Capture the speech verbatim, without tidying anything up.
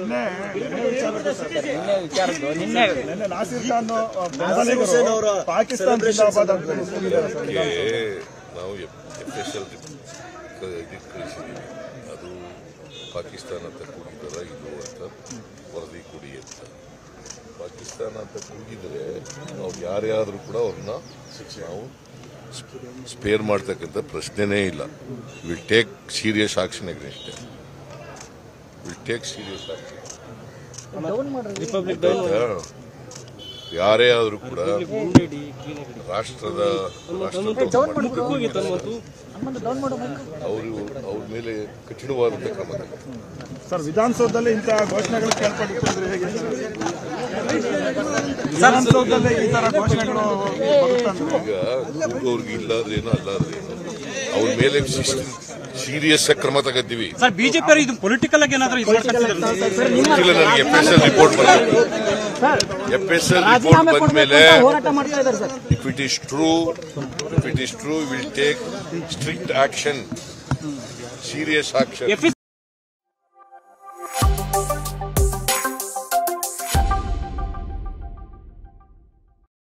ನಾಸಿರ್ ಖಾನ್ ಬೆಂಬಲಿಗರು ಪಾಕಿಸ್ತಾನ ಜಿಂದಾಬಾದ್ ಅಂತ ನಾವು ಎಫ್ ಎಸ್ ಎಲ್ ಇದಕ್ಕೆ ಕಳಿಸಿದ್ದೀವಿ. ಅದು ಪಾಕಿಸ್ತಾನ ಅಂತ ಕೂಗಿದಾರ ಇದು ಅಂತ ವರದಿ ಕೊಡಿ ಅಂತ. ಪಾಕಿಸ್ತಾನ ಅಂತ ಕೂಗಿದ್ರೆ ನಾವು ಯಾರೇ ಆದರೂ ಕೂಡ ಅವ್ರನ್ನ ನಾವು ಸ್ಪೇರ್ ಮಾಡ್ತಕ್ಕಂಥ ಪ್ರಶ್ನೆನೇ ಇಲ್ಲ. Will take serious action against them. Will take serious action. ಯಾರೇ ಆದರೂ ಕೂಡ ರಾಷ್ಟ್ರದ ಅವರು ಅವ್ರ ಮೇಲೆ ಕಠಿಣವಾದಂಥ ಕ್ರಮ. ಸರ್, ವಿಧಾನಸೌಧದಲ್ಲಿ ಇಂತಹ ಘೋಷಣೆಗಳು ಕೇಳ್ಪಟ್ಟಿದ್ರೆ ಹೇಗೆ? ವಿಧಾನಸೌಧದಲ್ಲಿ ಈ ತರ ಘೋಷಣೆಗಳು ಈಗ ಅವ್ರಿಗೆ ಇಲ್ಲಾದ್ರೇನು ಅಲ್ಲಾದ್ರೇನು ಅವ್ರ ಮೇಲೆ ಸೀರಿಯಸ್ ಕ್ರಮ ತಗೋತೀವಿ. ಸರ್, ಬಿಜೆಪಿ ಇದು ಪೊಲಿಟಿಕಲ್ ಆಗಿ ಏನಾದರೂ ನನಗೆ ಎಫ್ ಎಸ್ ಎಲ್ ರಿಪೋರ್ಟ್ ಬರಬೇಕು. ಎಫ್ ಎಸ್ ಎಲ್ ರಿಪೋರ್ಟ್ ಬಂದ ಮೇಲೆ if it is true if it is true will take strict action, serious action.